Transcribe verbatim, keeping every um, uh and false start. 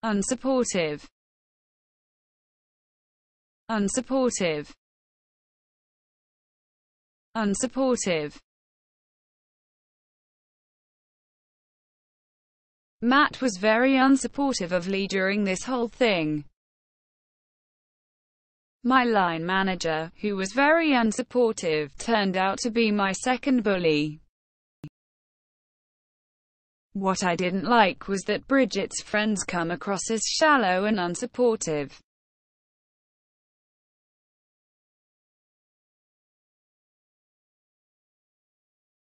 unsupportive, unsupportive, unsupportive. Matt was very unsupportive of Lee during this whole thing. My line manager, who was very unsupportive, turned out to be my second bully. What I didn't like was that Bridget's friends come across as shallow and unsupportive.